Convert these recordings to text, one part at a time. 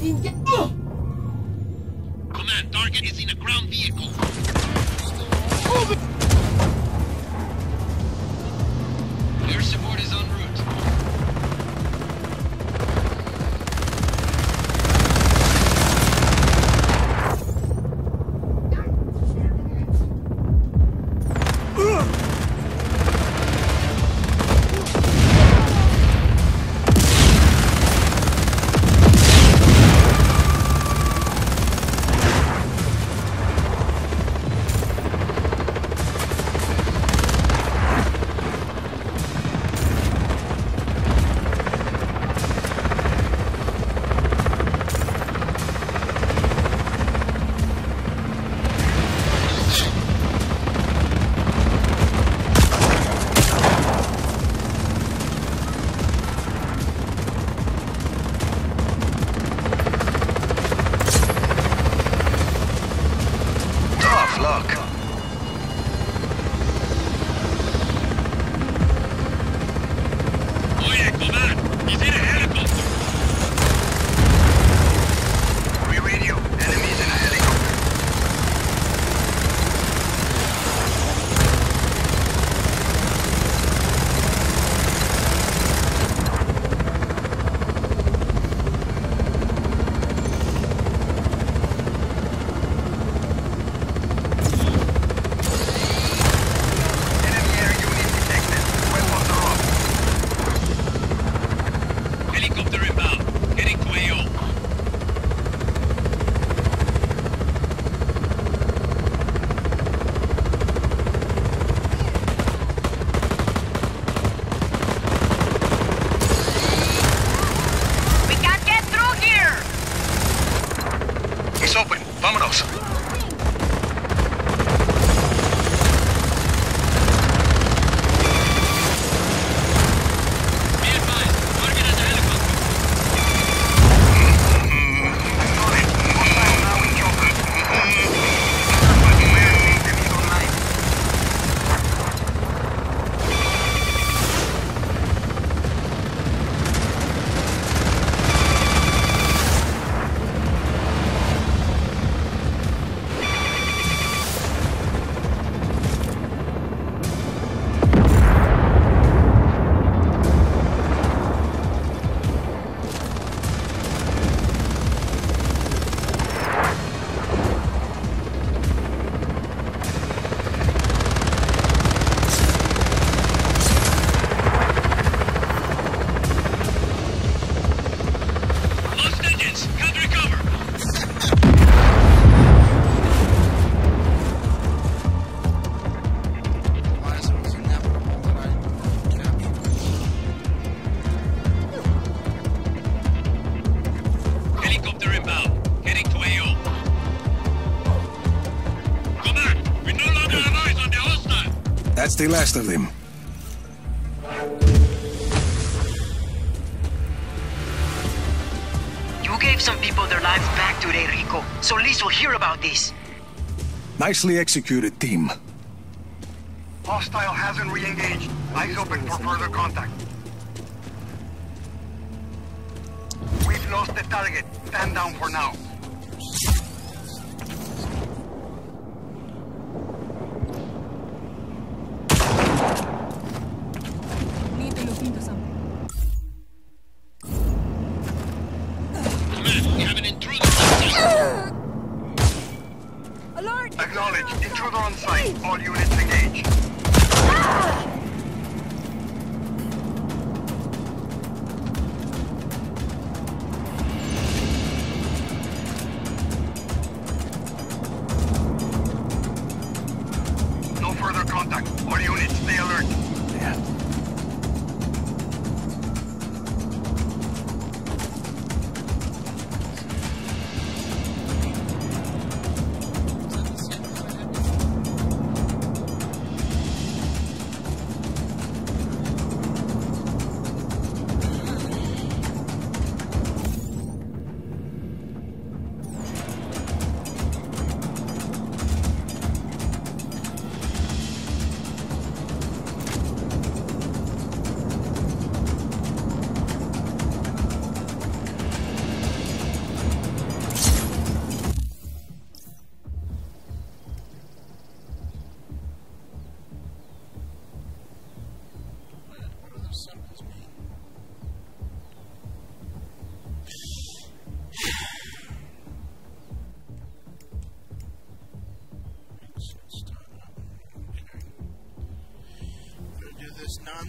Command, target is in a ground vehicle. Air support is en route. Vámonos. That's the last of them. You gave some people their lives back today, Rico. So Liz will hear about this. Nicely executed, team. Hostile hasn't re-engaged. Eyes open for further contact. We've lost the target. Stand down for now. Acknowledged. Intruder on site. All units engaged. No further contact. All units, stay alert. Yeah.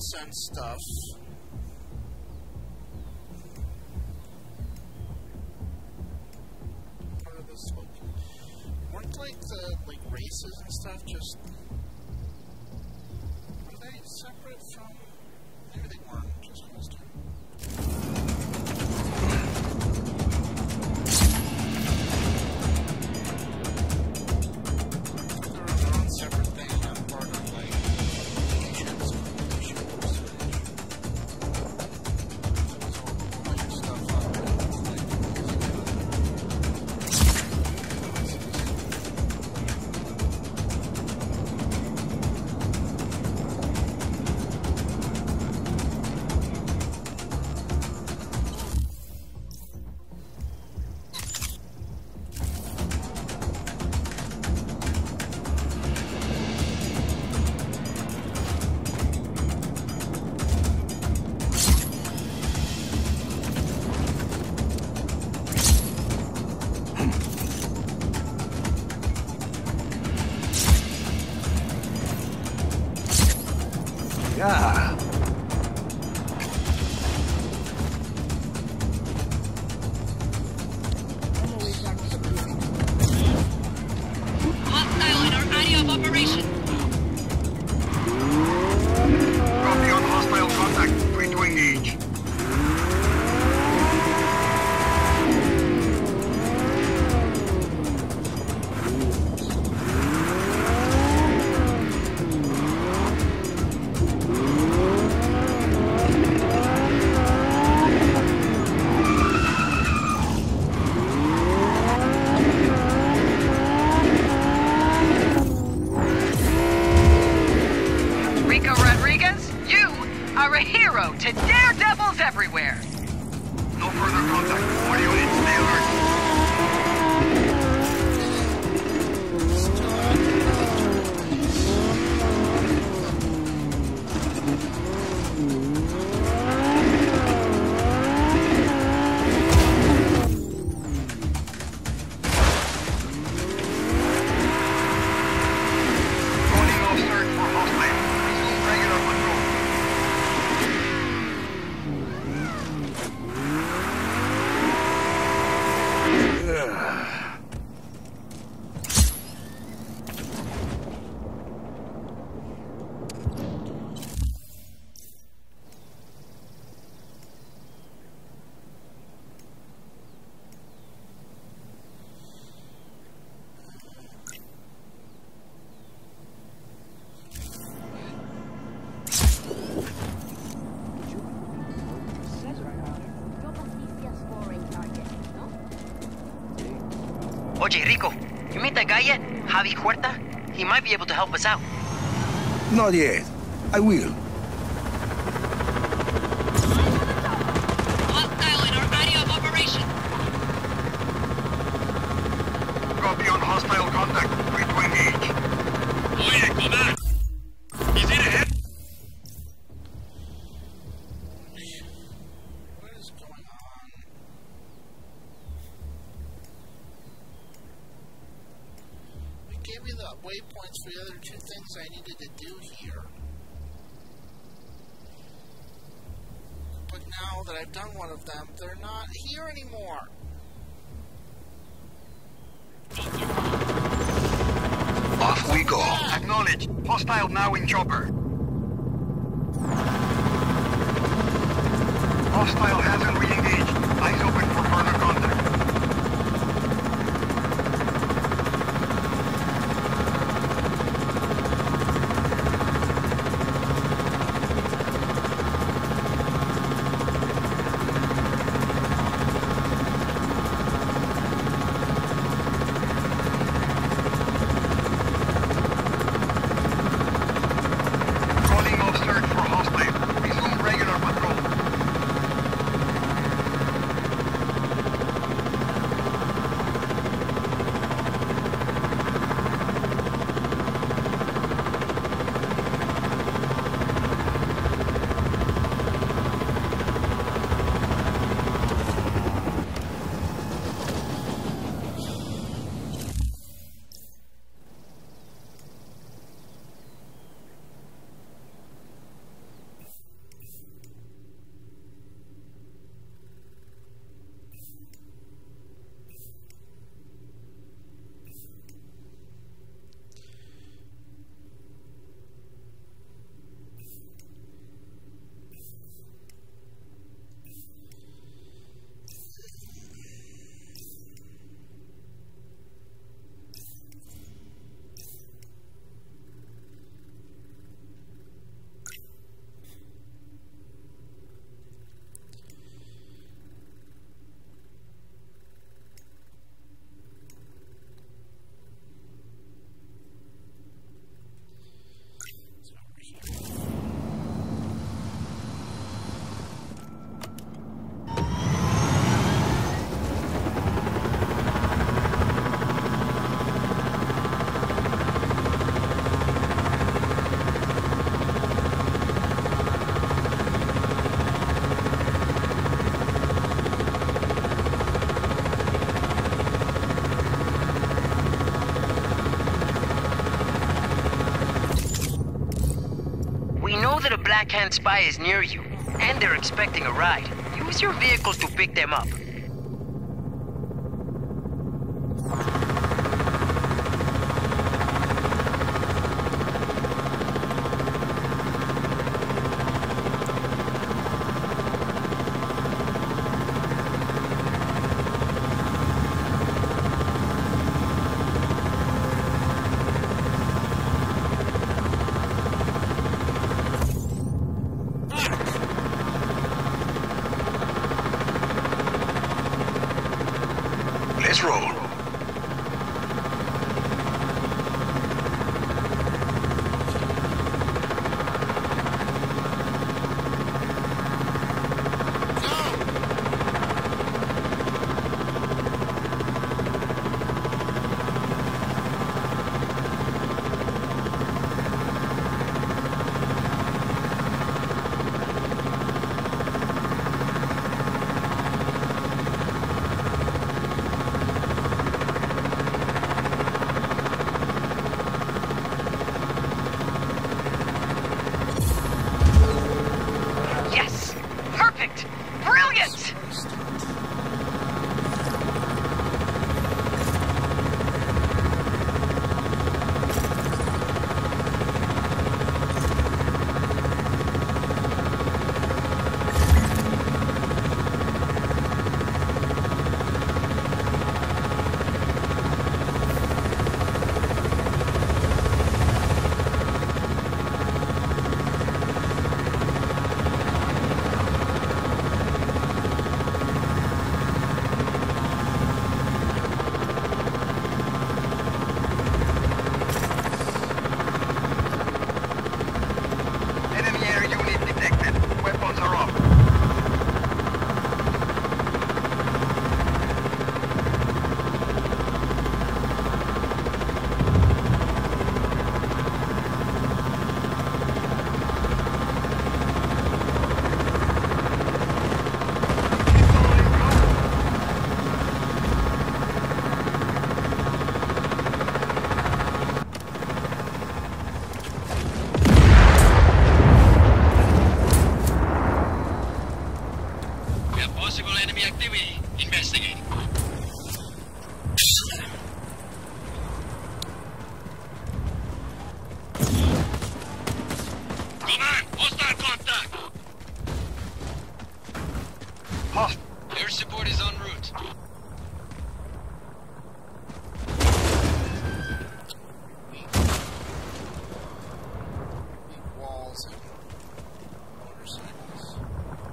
sense stuff. Part of this, weren't like the races and stuff just, were they separate from? Maybe they weren't. Just close to. They're on separate things, not part of like missions. Ah. Hostile in our area of operation. Copy on hostile contact. Free to engage. Rico Rodriguez, you are a hero to daredevils everywhere. No further contact. All units, stay alert. Calling off search for hostile. Resume regular patrol. Oye, Rico, you meet that guy yet? Javi Huerta? He might be able to help us out. Not yet. I will. Hostile in our area of operation. Copy on hostile contact. Free to engage. Oye, command. Is it ahead? What is going on? It gave me the waypoints for the other two things I needed to do here. But now that I've done one of them, they're not here anymore. Off we go. Acknowledged. Hostile now in chopper. Hostile hasn't re-engaged. Eyes open for further contact. Calling off search for hostile. Resume regular patrol. Black Hand spy is near you, and they're expecting a ride. Use your vehicle to pick them up. Let's roll. Yes! Perfect! Brilliant! Enemy air unit detected. Weapons are off. We have possible enemy activity. Investigate. Command, hostile contact. Host. Air support is en route. Walls and motorcycles.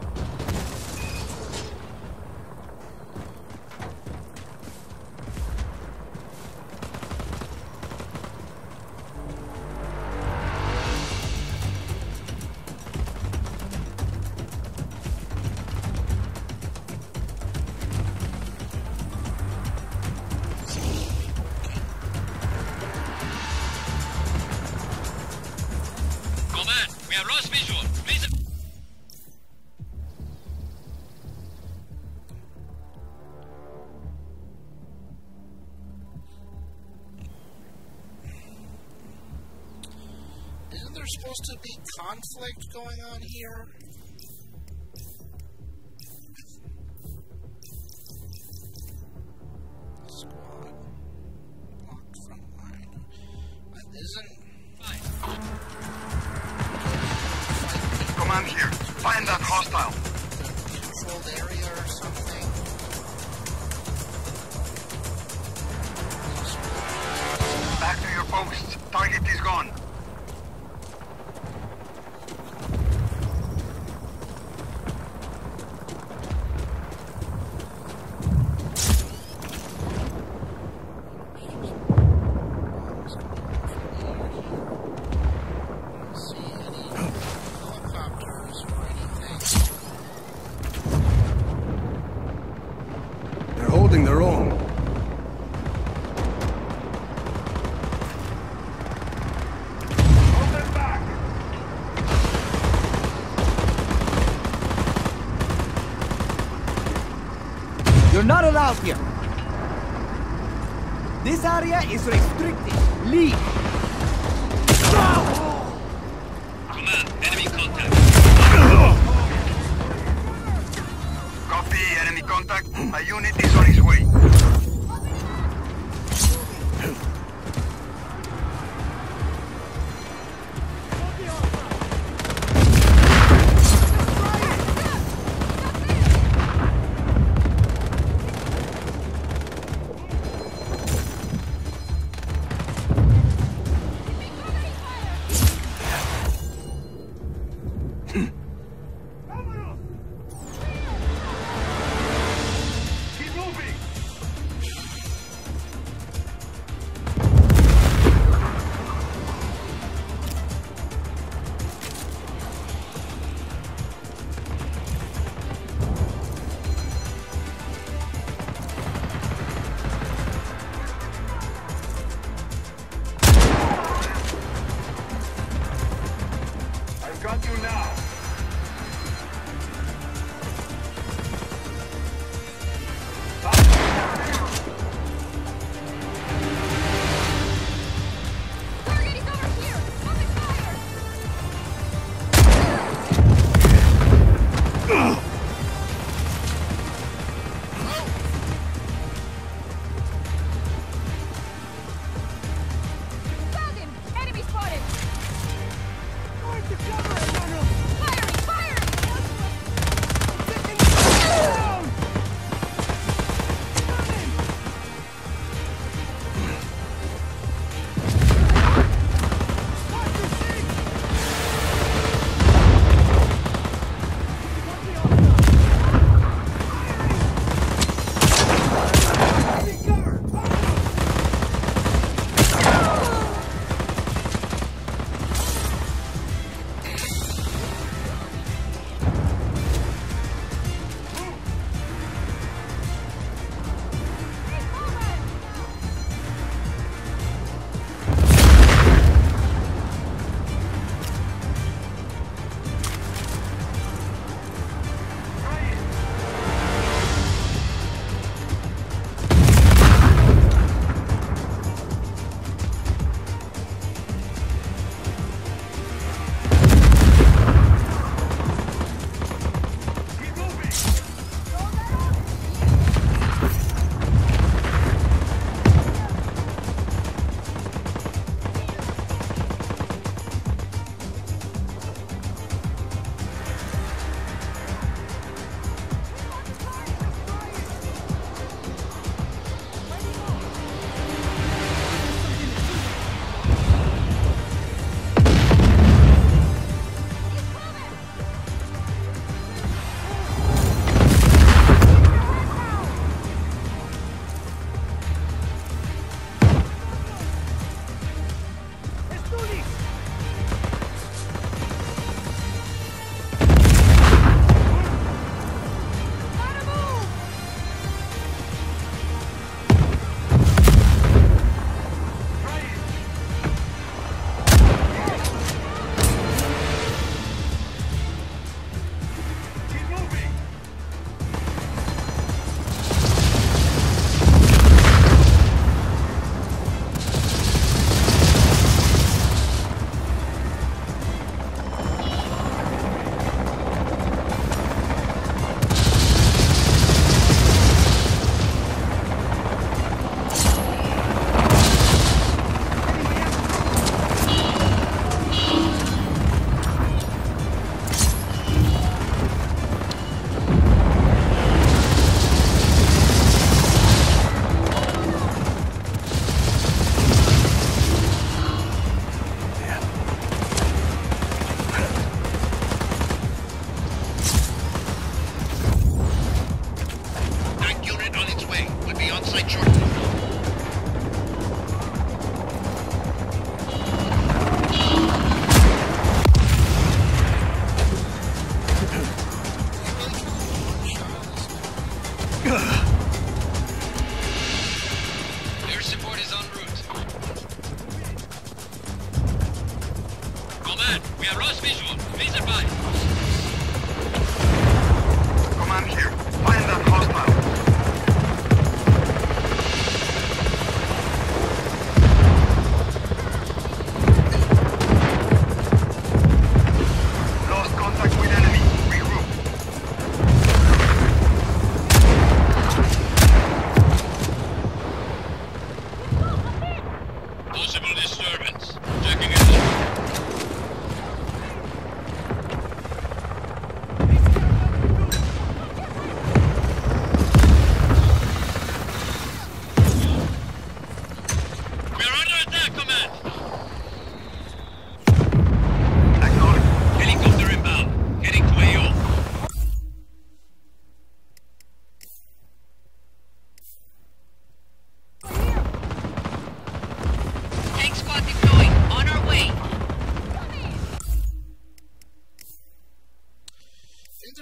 Command, we have lost visual. Please. Isn't there supposed to be conflict going on here? Squad. Locked front line. Isn't... Command here. Find that hostile. controlled area or something? Back to your posts. Target is gone. They're holding their own. Hold them back. You're not allowed here. This area is restricted. Leave. Command, enemy contact. enemy contact. A unit is on its way.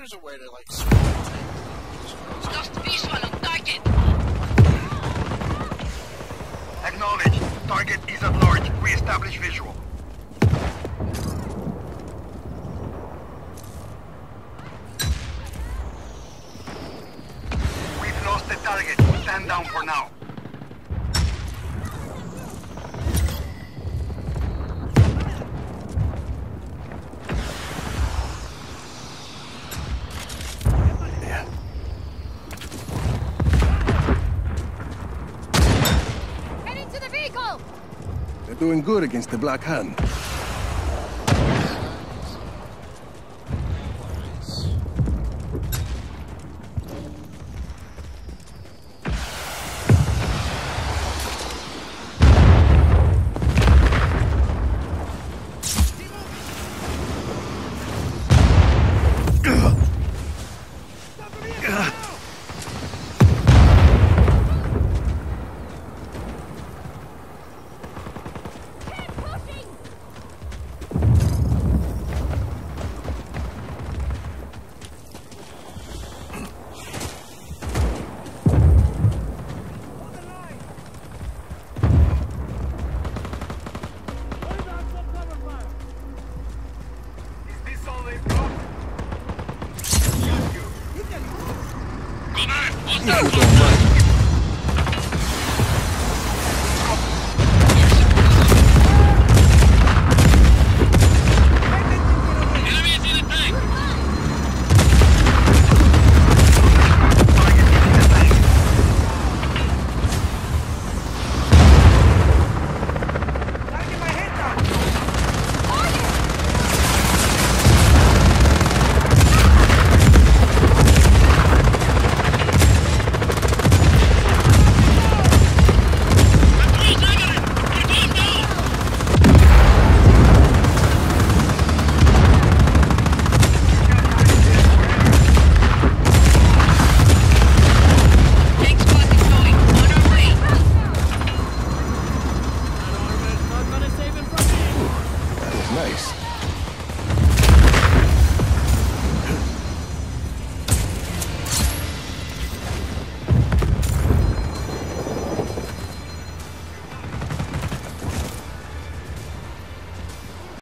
there's a way to, like, swing the tank. Lost visual on target. Acknowledged. Target is at large. Re-establish visual. We've lost the target. Stand down for now. They're doing good against the Black Hand.